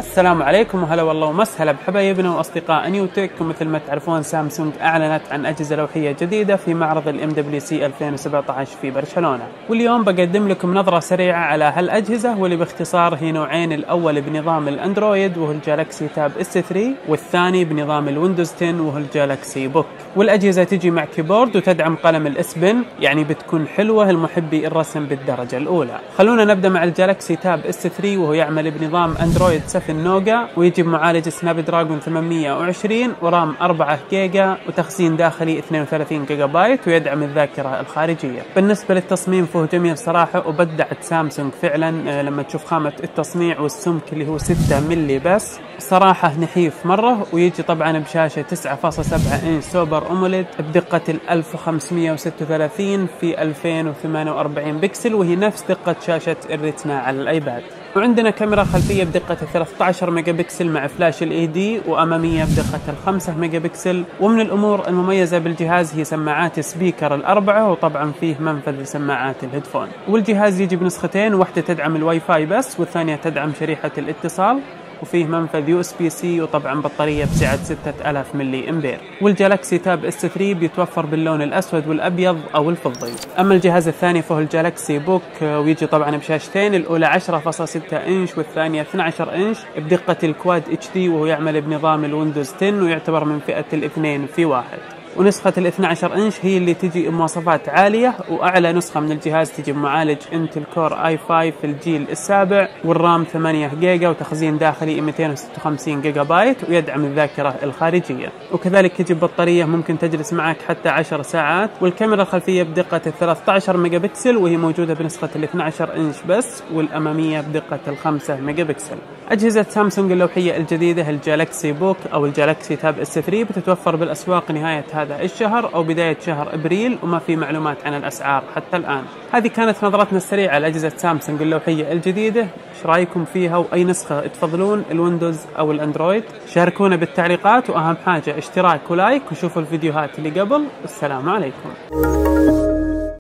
السلام عليكم وهلا والله ومسهلا بحبايبنا واصدقاء نيوتك. ومثل ما تعرفون سامسونج اعلنت عن اجهزه لوحيه جديده في معرض الMWC 2017 في برشلونه، واليوم بقدم لكم نظره سريعه على هالاجهزه، واللي باختصار هي نوعين: الاول بنظام الاندرويد وهو الجالكسي تاب S3، والثاني بنظام الويندوز 10 وهو الجالكسي بوك. والاجهزه تجي مع كيبورد وتدعم قلم الاس بن، يعني بتكون حلوه لمحبي الرسم بالدرجه الاولى. خلونا نبدا مع الجالكسي تاب S3 وهو يعمل بنظام اندرويد 7 نوغا، ويجي بمعالج سناب دراجون 820 ورام 4 جيجا وتخزين داخلي 32 جيجا بايت، ويدعم الذاكره الخارجيه. بالنسبه للتصميم فهو جميل صراحه، وبدعت سامسونج فعلا لما تشوف خامه التصنيع والسمك اللي هو 6 ملي بس، صراحه نحيف مره. ويجي طبعا بشاشه 9.7 انش سوبر أموليد بدقة 1536 في 2048 بكسل، وهي نفس دقة شاشة الريتنا على الآيباد. وعندنا كاميرا خلفية بدقة 13 ميجا بكسل مع فلاش LED، وأمامية بدقة 5 ميجا بكسل. ومن الأمور المميزة بالجهاز هي سماعات سبيكر الأربعة، وطبعا فيه منفذ لسماعات الهيدفون. والجهاز يجي بنسختين، واحدة تدعم الواي فاي بس، والثانية تدعم شريحة الاتصال، وفيه منفذ USB-C، وطبعا بطارية بسعة 6000 ملي امبير. والجالكسي تاب S3 بيتوفر باللون الأسود والأبيض أو الفضي. أما الجهاز الثاني فهو الجالكسي بوك، ويجي طبعا بشاشتين، الأولى 10.6 إنش والثانية 12 إنش بدقة الكواد HD، وهو يعمل بنظام الويندوز 10 ويعتبر من فئة الاثنين في واحد. ونسخة ال 12 إنش هي اللي تجي بمواصفات عالية، وأعلى نسخة من الجهاز تجي بمعالج انتل كور i5 في الجيل السابع، والرام 8 جيجا وتخزين داخلي 256 جيجا بايت، ويدعم الذاكرة الخارجية. وكذلك يجي بطارية ممكن تجلس معك حتى 10 ساعات. والكاميرا الخلفية بدقة 13 ميجا بكسل، وهي موجودة بنسخة ال 12 إنش بس، والأمامية بدقة 5 ميجا بكسل. أجهزة سامسونج اللوحية الجديدة الجالكسي بوك أو الجالكسي تاب S3 بتتوفر بالأسواق نهاية هذا الشهر أو بداية شهر أبريل، وما في معلومات عن الأسعار حتى الآن. هذه كانت نظرتنا السريعة على أجهزة سامسونج اللوحية الجديدة. إيش رأيكم فيها، وأي نسخة تفضلون، الويندوز أو الأندرويد؟ شاركونا بالتعليقات، وأهم حاجة اشتراك ولايك، وشوفوا الفيديوهات اللي قبل. السلام عليكم.